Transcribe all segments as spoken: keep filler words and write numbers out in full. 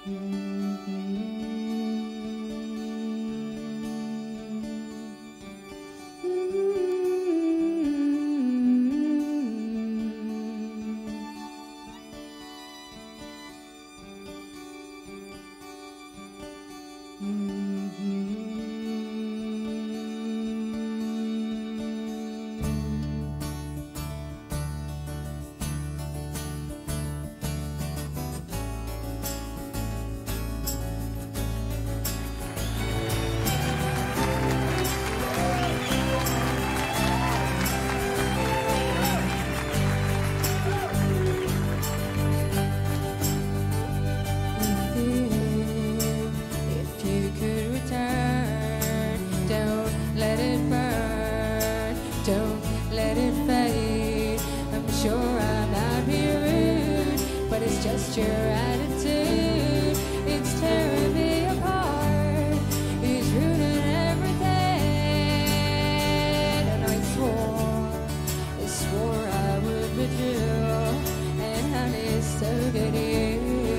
Don't let it fade. I'm sure I'm not being rude, but it's just your attitude. It's tearing me apart. It's ruining everything. And I swore, I swore I would be true. And honey, so good you.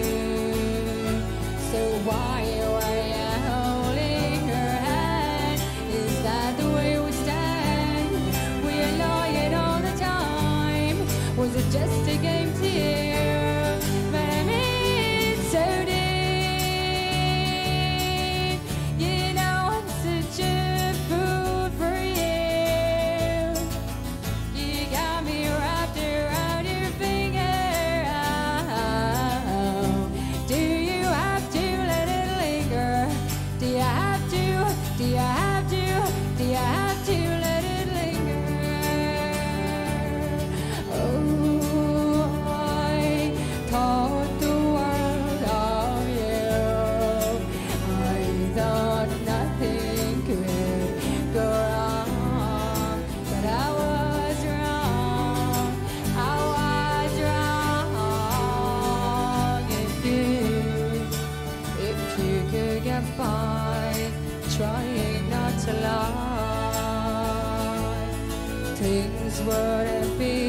So why were you holding her hand? Is that the way we stand? We're lying all the time. Was it just a game to you? But I mean so deep. You know I'm such a fool for you. You got me wrapped around your finger. Oh, do you have to let it linger? Do you have to? Do you have to? Do you have to let it linger? Oh, I thought the world of you. I thought nothing could go wrong, but I was wrong. I was wrong. If you, if you could get by trying not to lie, things wouldn't be